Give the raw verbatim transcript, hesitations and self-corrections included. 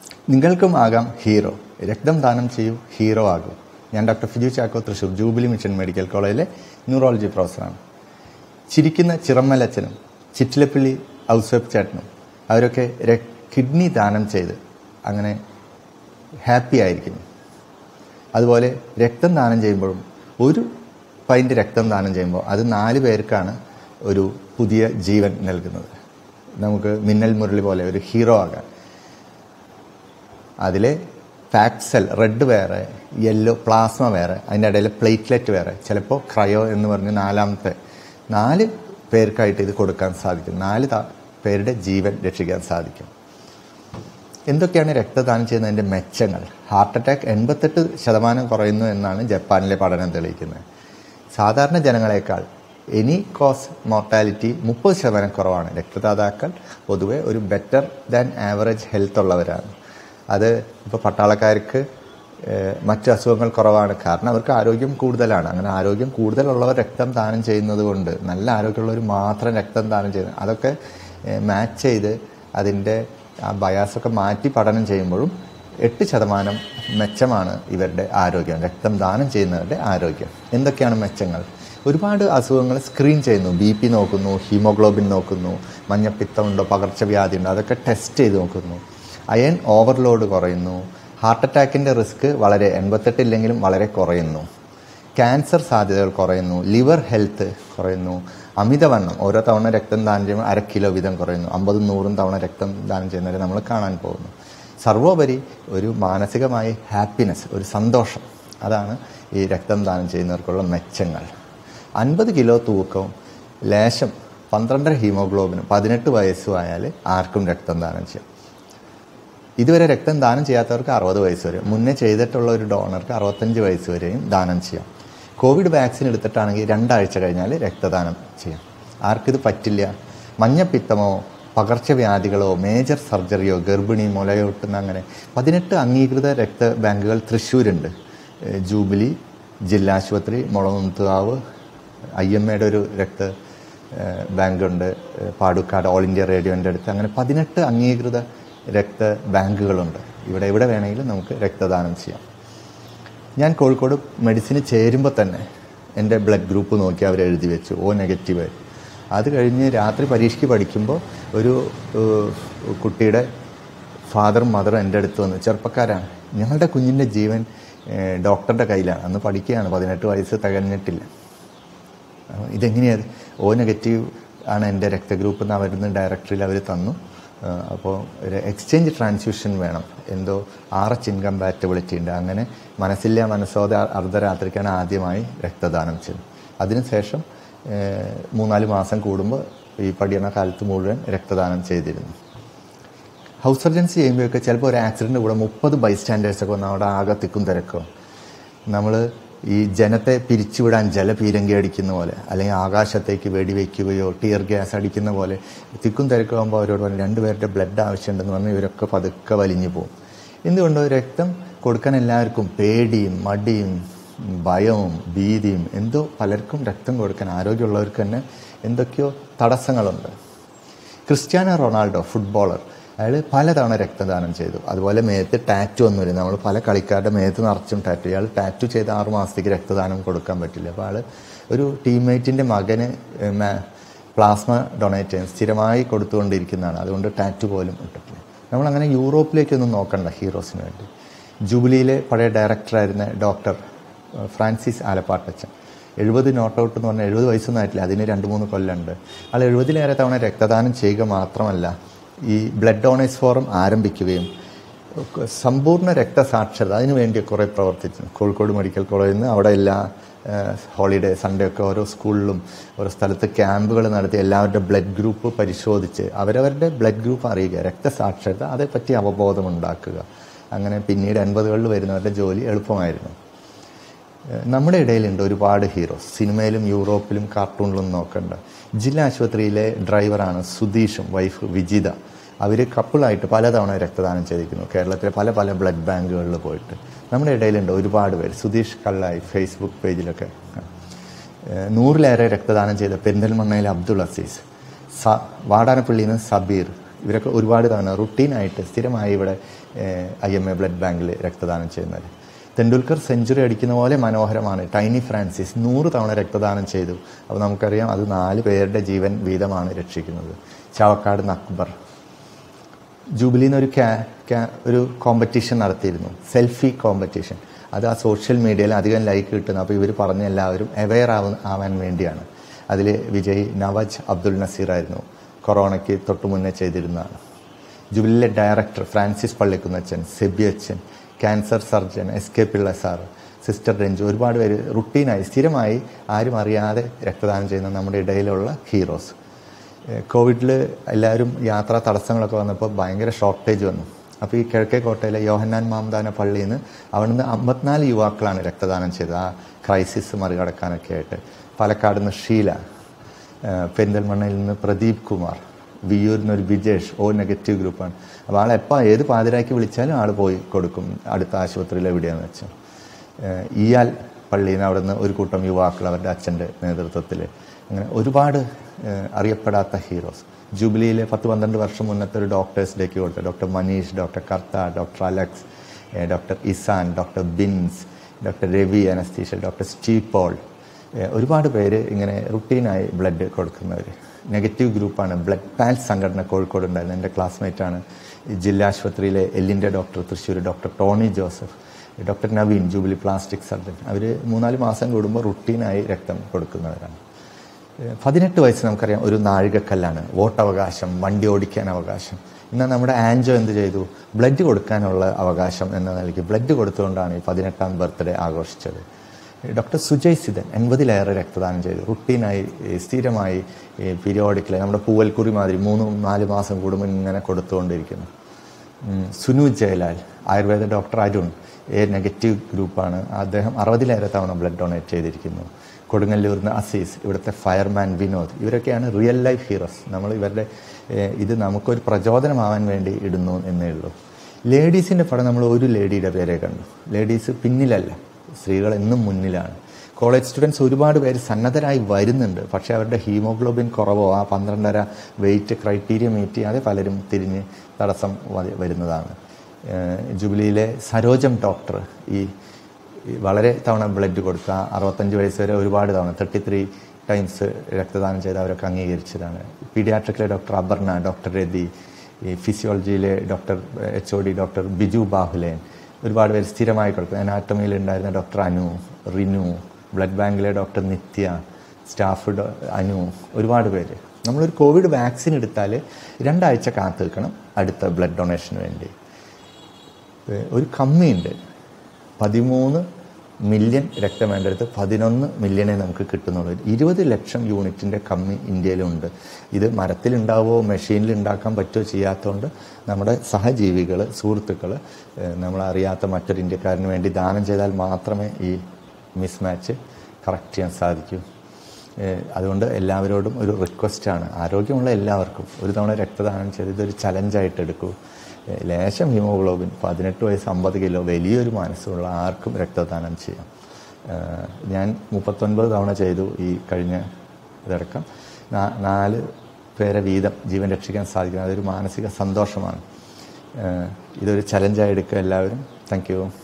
നിങ്ങൾക്കും ആകാം ഹീറോ. രക്തം ദാനം ചെയ്യൂ, ഹീറോ ആകൂ. ഞാൻ doctor Fiju Chacko, Thrissur Jubilee Mission Medical കോളേജിലെ ന്യൂറോളജി പ്രൊഫസറാണ്. ചിരിക്കുന്ന ചിറമ്മലച്ചനും ചിറ്റിലപ്പള്ളി ഔസേപ്പ് ചേട്ടനും അവരൊക്കെ കിഡ്നി ദാനം ചെയ്ത് അങ്ങനെ ഹാപ്പി ആയിരിക്കുന്നു. അതുപോലെ രക്തം ദാനം ചെയ്യുമ്പോഴും ഒരു പൈൻ്റ് രക്തം ദാനം ചെയ്യുമ്പോൾ അത് നാല് പേർക്കാണ് ഒരു പുതിയ ജീവൻ നൽകുന്നത്. നമുക്ക് മിന്നൽ മുരളി പോലെ ഒരു ഹീറോ ആകാൻ. അതിലെ ഫാറ്റ് സെൽ റെഡ് വേറെ, യെല്ലോ പ്ലാസ്മ വേറെ, അതിൻ്റെ ഇടയിൽ പ്ലേറ്റ്ലെറ്റ് വേറെ, ചിലപ്പോൾ ക്രയോ എന്ന് പറഞ്ഞ് നാലാമത്തെ നാല് പേർക്കായിട്ട് ഇത് കൊടുക്കാൻ സാധിക്കും. നാല് പേരുടെ ജീവൻ രക്ഷിക്കാൻ സാധിക്കും. എന്തൊക്കെയാണ് രക്തദാനം ചെയ്യുന്നതിൻ്റെ മെച്ചങ്ങൾ? ഹാർട്ട് അറ്റാക്ക് എൺപത്തെട്ട് ശതമാനം കുറയുന്നു എന്നാണ് ജപ്പാനിലെ പഠനം തെളിയിക്കുന്നത്. സാധാരണ ജനങ്ങളെക്കാൾ എനി കോസ് മോർട്ടാലിറ്റി മുപ്പത് ശതമാനം കുറവാണ്. രക്തദാതാക്കൾ പൊതുവെ ഒരു ബെറ്റർ ദാൻ ആവറേജ് ഹെൽത്ത് ഉള്ളവരാണ്. അത് ഇപ്പോൾ പട്ടാളക്കാർക്ക് മറ്റ് അസുഖങ്ങൾ കുറവാണ്, കാരണം അവർക്ക് ആരോഗ്യം കൂടുതലാണ്. അങ്ങനെ ആരോഗ്യം കൂടുതലുള്ളവർ രക്തം ദാനം ചെയ്യുന്നത് കൊണ്ട്, നല്ല ആരോഗ്യമുള്ളവർ മാത്രം രക്തം ദാനം ചെയ്യുന്നത്, അതൊക്കെ മാച്ച് ചെയ്ത് അതിൻ്റെ ആ ബയാസൊക്കെ മാറ്റി പഠനം ചെയ്യുമ്പോഴും എട്ട് ശതമാനം മെച്ചമാണ് ഇവരുടെ ആരോഗ്യം, രക്തം ദാനം ചെയ്യുന്നവരുടെ ആരോഗ്യം. എന്തൊക്കെയാണ് മെച്ചങ്ങൾ? ഒരുപാട് അസുഖങ്ങൾ സ്ക്രീൻ ചെയ്യുന്നു. ബി പി നോക്കുന്നു, ഹീമോഗ്ലോബിൻ നോക്കുന്നു, മഞ്ഞപ്പിത്തമുണ്ടോ, പകർച്ചവ്യാധി ഉണ്ടോ, അതൊക്കെ ടെസ്റ്റ് ചെയ്ത് നോക്കുന്നു. അയൺ ഓവർലോഡ് കുറയുന്നു. ഹാർട്ട് അറ്റാക്കിൻ്റെ റിസ്ക് വളരെ എൺപത്തെട്ടില്ലെങ്കിലും വളരെ കുറയുന്നു. ക്യാൻസർ സാധ്യതകൾ കുറയുന്നു. ലിവർ ഹെൽത്ത് കുറയുന്നു. അമിതവണ്ണം, ഓരോ തവണ രക്തം ദാനം ചെയ്യുമ്പോൾ അര കിലോ വീതം കുറയുന്നു. അമ്പതും നൂറും തവണ രക്തം ദാനം ചെയ്യുന്നവരെ നമ്മൾ കാണാൻ പോകുന്നു. സർവോപരി ഒരു മാനസികമായ ഹാപ്പിനെസ്, ഒരു സന്തോഷം, അതാണ് ഈ രക്തം ദാനം ചെയ്യുന്നവർക്കുള്ള മെച്ചങ്ങൾ. അൻപത് കിലോ തൂക്കവും ലേശം പന്ത്രണ്ടര ഹീമോഗ്ലോബിനും പതിനെട്ട് വയസ്സും ആയാൽ ആർക്കും രക്തം ദാനം ചെയ്യാം. ഇതുവരെ രക്തം ദാനം ചെയ്യാത്തവർക്ക് അറുപത് വയസ്സ് വരെ, മുന്നേ ചെയ്തിട്ടുള്ള ഒരു ഡോണർക്ക് അറുപത്തഞ്ച് വയസ്സ് വരെയും ദാനം ചെയ്യാം. കോവിഡ് വാക്സിൻ എടുത്തിട്ടാണെങ്കിൽ രണ്ടാഴ്ച കഴിഞ്ഞാൽ രക്തദാനം ചെയ്യാം. ആർക്കിത് പറ്റില്ല, മഞ്ഞപ്പിത്തമോ പകർച്ചവ്യാധികളോ മേജർ സർജറിയോ ഗർഭിണി മുലയൂട്ടുന്ന അങ്ങനെ പതിനെട്ട് അംഗീകൃത രക്ത ബാങ്കുകൾ തൃശ്ശൂരുണ്ട്. ജൂബിലി ജില്ലാ ആശുപത്രി, മുളകുന്നത്തുകാവ്, ഐ എം എയുടെ ഒരു രക്ത ബാങ്കുണ്ട്, പാടുക്കാട് ഓൾ ഇന്ത്യ റേഡിയോൻ്റെ അടുത്ത്. അങ്ങനെ പതിനെട്ട് അംഗീകൃത രക്ത ബാങ്കുകളുണ്ട്. ഇവിടെ എവിടെ വേണമെങ്കിലും നമുക്ക് രക്തദാനം ചെയ്യാം. ഞാൻ കോഴിക്കോട് മെഡിസിന് ചേരുമ്പോൾ തന്നെ എൻ്റെ ബ്ലഡ് ഗ്രൂപ്പ് നോക്കി അവർ എഴുതി വെച്ചു, ഓ നെഗറ്റീവ്. അത് കഴിഞ്ഞ് രാത്രി പരീക്ഷയ്ക്ക് പഠിക്കുമ്പോൾ ഒരു കുട്ടിയുടെ ഫാദറും മദറും എൻ്റെ അടുത്ത് വന്നു, ചെറുപ്പക്കാരാണ്, ഞങ്ങളുടെ കുഞ്ഞിൻ്റെ ജീവൻ ഡോക്ടറുടെ കയ്യിലാണ്, അന്ന് പഠിക്കുകയാണ്, പതിനെട്ട് വയസ്സ് തികഞ്ഞിട്ടില്ല. ഇതെങ്ങനെയാണ്? ഓ നെഗറ്റീവ് ആണ് എൻ്റെ രക്തഗ്രൂപ്പ് എന്ന് അവരുന്ന് ഡയറക്ടറിയിൽ അവർ തന്നു. അപ്പോൾ ഒരു എക്സ്ചേഞ്ച് ട്രാൻസ്ഫ്യൂഷൻ വേണം, എന്തോ ആർ എച്ച് ഇൻകമ്പാറ്റബിലിറ്റി ഉണ്ട്. അങ്ങനെ മനസ്സില്ല മനസ്സോടെ അർദ്ധരാത്രിക്കാണ് ആദ്യമായി രക്തദാനം ചെയ്തത്. അതിനുശേഷം മൂന്നാല് മാസം കൂടുമ്പോൾ ഈ പഠന കാലത്ത് മുഴുവൻ രക്തദാനം ചെയ്തിരുന്നു. ഹൗസ് സർജൻസി ചെയ്യുമ്പോഴൊക്കെ ചിലപ്പോൾ ഒരു ആക്സിഡൻറ്റ് കൂടെ മുപ്പത് ബൈസ്റ്റാൻഡേഴ്സൊക്കെ വന്ന് അവിടെ ആകെ തിക്കും തിരക്കും. നമ്മൾ ഈ ജനത്തെ പിരിച്ചുവിടാൻ ജലപീരങ്കി അടിക്കുന്ന പോലെ, അല്ലെങ്കിൽ ആകാശത്തേക്ക് വെടിവെക്കുകയോ ടിയർ ഗ്യാസ് അടിക്കുന്ന പോലെ തിക്കും തിരക്കുമ്പോൾ അവരോട് പറഞ്ഞു രണ്ടുപേരുടെ ബ്ലഡ് ആവശ്യമുണ്ടെന്ന് പറഞ്ഞാൽ ഇവരൊക്കെ പതുക്കെ വലിഞ്ഞു പോകും. എന്തുകൊണ്ടോ രക്തം കൊടുക്കാൻ എല്ലാവർക്കും പേടിയും മടിയും ഭയവും ഭീതിയും, എന്തോ പലർക്കും രക്തം കൊടുക്കാൻ ആരോഗ്യമുള്ളവർക്ക് തന്നെ എന്തൊക്കെയോ തടസ്സങ്ങളുണ്ട്. ക്രിസ്ത്യാനോ റൊണാൾഡോ ഫുട്ബോളർ, അയാൾ പലതവണ രക്തദാനം ചെയ്തു. അതുപോലെ മേത്ത് ടാറ്റു ഒന്നും വരും, നമ്മൾ പല കളിക്കാരുടെ മേത്ത് നിറച്ചും ടാറ്റു. അയാൾ ടാറ്റു ചെയ്ത് ആറു മാസത്തേക്ക് രക്തദാനം കൊടുക്കാൻ പറ്റില്ല. അപ്പോൾ അയാൾ ഒരു ടീംമേറ്റിൻ്റെ മകന് പ്ലാസ്മ ഡൊണേറ്റ് ചെയ്യാൻ സ്ഥിരമായി കൊടുത്തുകൊണ്ടിരിക്കുന്നതാണ്. അതുകൊണ്ട് ടാറ്റു പോലും ഇട്ടിട്ടില്ല. നമ്മളങ്ങനെ യൂറോപ്പിലേക്കൊന്നും നോക്കണ്ട ഹീറോസിന് വേണ്ടി. ജൂബിലിയിലെ പഴയ ഡയറക്ടറായിരുന്ന ഡോക്ടർ ഫ്രാൻസിസ് ആലപ്പാട്ടച്ചൻ, എഴുപത് നോട്ട് ഔട്ട് എന്ന് പറഞ്ഞാൽ എഴുപത് വയസ്സൊന്നും ആയിട്ടില്ല, അതിന് രണ്ട് മൂന്ന് കൊല്ലമുണ്ട്. ആൾ എഴുപതിലേറെ തവണ രക്തദാനം ചെയ്യുക മാത്രമല്ല, ഈ ബ്ലഡ് ഡോണേഴ്സ് ഫോറം ആരംഭിക്കുകയും സമ്പൂർണ്ണ രക്തസാക്ഷരത അതിനു വേണ്ടി കുറേ പ്രവർത്തിച്ചു. കോഴിക്കോട് മെഡിക്കൽ കോളേജിൽ നിന്ന് അവിടെ എല്ലാ ഹോളിഡേ സൺഡേ ഒക്കെ ഓരോ സ്കൂളിലും ഓരോ സ്ഥലത്ത് ക്യാമ്പുകൾ നടത്തി എല്ലാവരുടെ ബ്ലഡ് ഗ്രൂപ്പ് പരിശോധിച്ച് അവരവരുടെ ബ്ലഡ് ഗ്രൂപ്പ് അറിയുക, രക്തസാക്ഷരത അതേപ്പറ്റി അവബോധം ഉണ്ടാക്കുക. അങ്ങനെ പിന്നീട് എൺപതുകളിൽ വരുന്നവരുടെ ജോലി എളുപ്പമായിരുന്നു. നമ്മുടെ ഇടയിലുണ്ട് ഒരുപാട് ഹീറോസ്, സിനിമയിലും യൂറോപ്പിലും കാർട്ടൂണിലും നോക്കണ്ട. ജില്ലാ ആശുപത്രിയിലെ ഡ്രൈവറാണ് സുധീഷും വൈഫ് വിജിത. അവർ കപ്പിളായിട്ട് പലതവണ രക്തദാനം ചെയ്തിരിക്കുന്നു, കേരളത്തിലെ പല പല ബ്ലഡ് ബാങ്കുകളിൽ പോയിട്ട്. നമ്മുടെ ഇടയിലുണ്ട് ഒരുപാട് പേര്. സുധീഷ് കള്ളായി ഫേസ്ബുക്ക് പേജിലൊക്കെ നൂറിലേറെ രക്തദാനം ചെയ്ത പെരിന്തൽമണ്ണയിലെ അബ്ദുൾ അസീസ്, സ വാടാനപ്പള്ളിയിൽ നിന്ന് സബീർ, ഇവരൊക്കെ ഒരുപാട് തവണ റുട്ടീനായിട്ട് സ്ഥിരമായി ഇവിടെ ഐ എം എ ബ്ലഡ് ബാങ്കിൽ രക്തദാനം ചെയ്യുന്നത്. തെണ്ടുൽക്കർ സെഞ്ചുറി അടിക്കുന്ന പോലെ മനോഹരമാണ് ടൈനി ഫ്രാൻസിസ് നൂറ് തവണ രക്തദാനം ചെയ്തു. അപ്പോൾ നമുക്കറിയാം അത് നാല് പേരുടെ ജീവൻ വീതമാണ് രക്ഷിക്കുന്നത്. ചാവക്കാട് അക്ബർ ജൂബിലിന്ന് ഒരു ക്യാ ക്യാ ഒരു കോമ്പറ്റീഷൻ നടത്തിയിരുന്നു, സെൽഫി കോമ്പറ്റീഷൻ. അത് ആ സോഷ്യൽ മീഡിയയിൽ അധികം ലൈക്ക് കിട്ടുന്നു. അപ്പോൾ ഇവർ പറഞ്ഞ എല്ലാവരും അവെയർ ആവ ആവാൻ വേണ്ടിയാണ്. അതിൽ വിജയ് നവാജ് അബ്ദുൽ നസീർ ആയിരുന്നു, കൊറോണയ്ക്ക് തൊട്ട് മുന്നേ ചെയ്തിരുന്നതാണ്. ജൂബിലിയിലെ ഡയറക്ടർ ഫ്രാൻസിസ് പള്ളിക്കുന്നച്ചൻ, സെബി അച്ഛൻ, cancer surgeon S K Pillai sir, sister Ranju, ഒരുപാട് പേര് റുട്ടീനായി സ്ഥിരമായി ആരും അറിയാതെ രക്തദാനം ചെയ്യുന്ന നമ്മുടെ ഇടയിലുള്ള ഹീറോസ്. കോവിഡിൽ എല്ലാവരും യാത്രാ തടസ്സങ്ങളൊക്കെ വന്നപ്പോൾ ഭയങ്കര ഷോർട്ടേജ് വന്നു. അപ്പോൾ ഈ കിഴക്കേക്കോട്ടയിലെ യോഹന്നാൻ മാംദാന പള്ളിയിൽ നിന്ന് അവിടുന്ന് അമ്പത്തിനാല് യുവാക്കളാണ് രക്തദാനം ചെയ്തത് ആ ക്രൈസിസ് മറികടക്കാനൊക്കെ ആയിട്ട്. പാലക്കാട് നിന്ന് ഷീല, പെരിന്തൽമണ്ണയിൽ നിന്ന് പ്രദീപ് കുമാർ, വിയൂരിൽ നിന്നൊരു ബിജേഷ്, ഓ നെഗറ്റീവ് ഗ്രൂപ്പാണ്. അപ്പോൾ ആളെപ്പോൾ ഏത് പാതിരാക്കി വിളിച്ചാലും ആൾ പോയി കൊടുക്കും അടുത്ത ആശുപത്രിയിൽ എവിടെയാണെന്ന് വെച്ചാൽ. ഇയാൽ പള്ളിയിൽ നിന്ന് അവിടെ നിന്ന് ഒരു കൂട്ടം യുവാക്കൾ അവരുടെ അച്ഛൻ്റെ നേതൃത്വത്തിൽ, അങ്ങനെ ഒരുപാട് അറിയപ്പെടാത്ത ഹീറോസ്. ജൂബിലിയിലെ പത്ത് പന്ത്രണ്ട് വർഷം മുന്നത്തെ ഒരു ഡോക്ടേഴ്സ് ഡേക്ക് കൊടുത്ത doctor Maneesh, doctor Kartha, doctor Alex, doctor Isaan, doctor Bins, doctor Ravi anaesthesia, doctor Steve Paul, ഒരുപാട് പേര് ഇങ്ങനെ റുട്ടീനായി ബ്ലഡ് കൊടുക്കുന്നവർ. നെഗറ്റീവ് ഗ്രൂപ്പാണ് ബ്ലഡ് പാൽസ് സംഘടന കോഴിക്കോട് ഉണ്ടായിരുന്നു. എൻ്റെ ക്ലാസ്മേറ്റാണ് ജില്ലാ ആശുപത്രിയിലെ എല്ലിൻ്റെ doctor Thrissur, doctor Tony Joseph, doctor Naveen Jubilee plastic surgeon. അവർ മൂന്നാല് മാസം കൂടുമ്പോൾ റുട്ടീനായി രക്തം കൊടുക്കുന്നവരാണ്. പതിനെട്ട് വയസ്സ് നമുക്കറിയാം ഒരു നാഴികക്കല്ലാണ്. വോട്ടവകാശം, വണ്ടി ഓടിക്കാൻ അവകാശം. എന്നാൽ നമ്മുടെ ആൻജോ എന്ത് ചെയ്തു? ബ്ലഡ് കൊടുക്കാനുള്ള അവകാശം എന്ന നിലയ്ക്ക് ബ്ലഡ് കൊടുത്തുകൊണ്ടാണ് ഈ പതിനെട്ടാം ബർത്ത്ഡേ ആഘോഷിച്ചത്. ഡോക്ടർ സുജയ് സിതൻ എൺപതിലേറെ രക്തദാനം ചെയ്തു. റുട്ടീനായി സ്ഥിരമായി പീരിയോഡിക്കലി നമ്മുടെ പൂവൽക്കുറി മാതിരി മൂന്ന് നാല് മാസം കൂടുമ്പോൾ ഇങ്ങനെ കൊടുത്തുകൊണ്ടിരിക്കുന്നു. Sunu Jayalal Ayurveda doctor Arun A negative ഗ്രൂപ്പാണ്. അദ്ദേഹം അറുപതിലേറെ തവണ ബ്ലഡ് ഡൊണേറ്റ് ചെയ്തിരിക്കുന്നു. കൊടുങ്ങല്ലൂരിന് അസീസ്, ഇവിടുത്തെ ഫയർമാൻ വിനോദ്, ഇവരൊക്കെയാണ് റിയൽ ലൈഫ് ഹീറോസ്. നമ്മൾ ഇവരുടെ ഇത് നമുക്കൊരു പ്രചോദനമാവാൻ വേണ്ടി ഇടുന്നു എന്നേ ഉള്ളൂ. ലേഡീസിൻ്റെ പടം നമ്മൾ ഒരു ലേഡിയുടെ പേരെ കണ്ടു. ലേഡീസ് പിന്നിലല്ല, സ്ത്രീകൾ എന്നും മുന്നിലാണ്. കോളേജ് സ്റ്റുഡൻസ് ഒരുപാട് പേര് സന്നദ്ധരായി വരുന്നുണ്ട്. പക്ഷേ അവരുടെ ഹീമോഗ്ലോബിൻ കുറവോ ആ പന്ത്രണ്ടര വെയിറ്റ് ക്രൈറ്റീരിയ മീറ്റ് ചെയ്യാതെ പലരും തിരിഞ്ഞ് തടസ്സം വരുന്നതാണ്. ജൂബിലിയിലെ സരോജം ഡോക്ടർ ഈ വളരെ തവണ ബ്ലഡ് കൊടുത്ത അറുപത്തഞ്ച് വയസ്സ് വരെ ഒരുപാട് തവണ തേർട്ടി ത്രീ ടൈംസ് രക്തദാനം ചെയ്ത് അവരൊക്കെ അംഗീകരിച്ചതാണ്. പീഡിയാട്രിക്കിലെ ഡോക്ടർ അപർണ, ഡോക്ടർ രതി, ഈ ഫിസിയോളജിയിലെ doctor H O D doctor Biju Bahulean, ഒരുപാട് പേര് സ്ഥിരമായി കൊടുക്കും. അനാട്ടമിയിൽ ഉണ്ടായിരുന്ന ഡോക്ടർ അനു, റിനു, ബ്ലഡ് ബാങ്കിലെ ഡോക്ടർ നിത്യ, സ്റ്റാഫ് അനു, ഒരുപാട് പേര്. നമ്മളൊരു കോവിഡ് വാക്സിൻ എടുത്താൽ രണ്ടാഴ്ച കാത്തു നിൽക്കണം അടുത്ത ബ്ലഡ് ഡൊണേഷന് വേണ്ടി. ഒരു കമ്മിയുണ്ട്, പതിമൂന്ന് മില്യൺ രക്തം വേണ്ടടുത്ത് പതിനൊന്ന് മില്യണേ നമുക്ക് കിട്ടുന്നുള്ളൂ. ഇരുപത് ലക്ഷം യൂണിറ്റിൻ്റെ കമ്മി ഇന്ത്യയിലുണ്ട്. ഇത് മരത്തിലുണ്ടാവോ മെഷീനിൽ ഉണ്ടാക്കാൻ പറ്റുമോ ചെയ്യാത്തതുകൊണ്ട് നമ്മുടെ സഹജീവികൾ, സുഹൃത്തുക്കൾ, നമ്മളറിയാത്ത മറ്റൊരു ഇന്ത്യക്കാരന് വേണ്ടി ദാനം ചെയ്താൽ മാത്രമേ ഈ മിസ് മാച്ച് കറക്റ്റ് ചെയ്യാൻ സാധിക്കൂ. അതുകൊണ്ട് എല്ലാവരോടും ഒരു റിക്വസ്റ്റാണ്, ആരോഗ്യമുള്ള എല്ലാവർക്കും ഒരു തവണ രക്തദാനം ചെയ്ത് ഇതൊരു ചലഞ്ചായിട്ട് എടുക്കൂ. ലേശം ഹീമോഗ്ലോബിൻ, പതിനെട്ട് വയസ്സ് അമ്പത് കിലോ, വലിയൊരു മനസ്സുള്ള ആർക്കും രക്തദാനം ചെയ്യാം. ഞാൻ മുപ്പത്തൊൻപത് തവണ ചെയ്തു ഈ കഴിഞ്ഞ ഇതടക്കം. നാല് പേരെ വീതം ജീവൻ രക്ഷിക്കാൻ സാധിക്കുന്നത് അതൊരു മാനസിക സന്തോഷമാണ്. ഇതൊരു ചലഞ്ചായി എടുക്കുക എല്ലാവരും. Thank U.